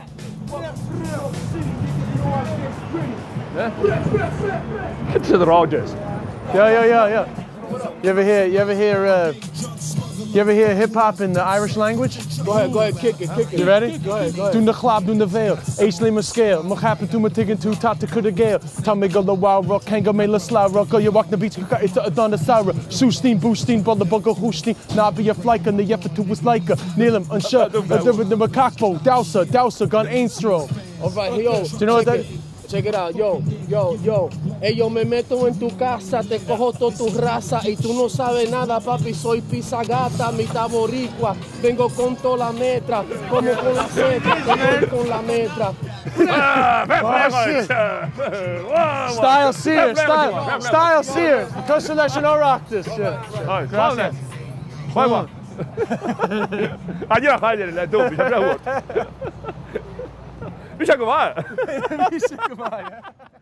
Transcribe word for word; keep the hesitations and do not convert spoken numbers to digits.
Yeah? Get to the Rogers. Yeah, yeah, yeah, yeah. You ever hear, you ever hear, uh, you ever hear hip hop in the Irish language? Go ahead, go ahead, kick it, kick it. You ready? Go ahead, go ahead. Doen de glab, doen de veel. Ace me scale. Mag happen to me tiggin to tata kuda gale. Tommy go the wild rock, kango me la slow rock. Go you walk the beach, kuka it's a don the sour. Soosteen, boosteen, ball the bugger, hoosteen. Now be a flyker, and the effort to was like a. Neil him, unsure. The macaco, douser, douser, gun ainstro. All right, yo. Do you know what that? It. Check it out, yo, yo, yo. Hey, yo me meto en tu casa, te cojo toda tu raza y tú no sabes nada, papi. Soy pizza gata, mitad boricua. Vengo con toda la metra, como con la seta, como con la metra. Style seer, style, style seer. Constellation no rock this shit. Gracias. Vamos. Allá, allá, tu, bisha pravo. Bisha kumar. Bisha kumar.